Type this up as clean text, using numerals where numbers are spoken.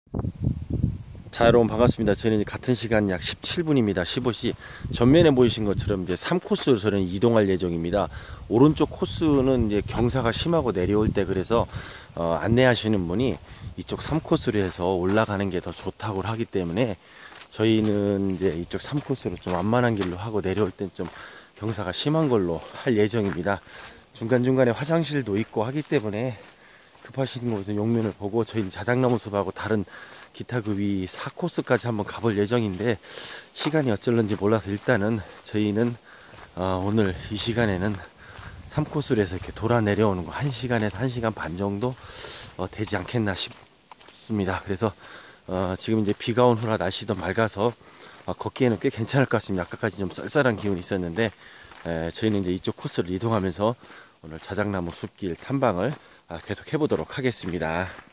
자, 여러분 반갑습니다. 저는 같은 시간 약 17분입니다. 15시. 전면에 보이신 것처럼 이제 3코스로 저는 이동할 예정입니다. 오른쪽 코스는 이제 경사가 심하고 내려올 때 그래서 안내하시는 분이 이쪽 3코스로 해서 올라가는 게 더 좋다고 하기 때문에 저희는 이제 이쪽 3코스로 좀 완만한 길로 하고 내려올 땐 좀 경사가 심한 걸로 할 예정입니다. 중간중간에 화장실도 있고 하기 때문에 급하신 곳은 용면을 보고 저희 자작나무 숲하고 다른 기타 그 위 4코스까지 한번 가볼 예정인데 시간이 어쩔런지 몰라서 일단은 저희는 오늘 이 시간에는 3코스로 해서 이렇게 돌아 내려오는 거 1시간에서 1시간 반 정도 되지 않겠나 싶습니다. 그래서 지금 이제 비가 온 후라 날씨도 맑아서 걷기에는 꽤 괜찮을 것 같습니다. 아까까지 좀 쌀쌀한 기운이 있었는데 저희는 이제 이쪽 코스를 이동하면서 오늘 자작나무 숲길 탐방을 계속 해보도록 하겠습니다.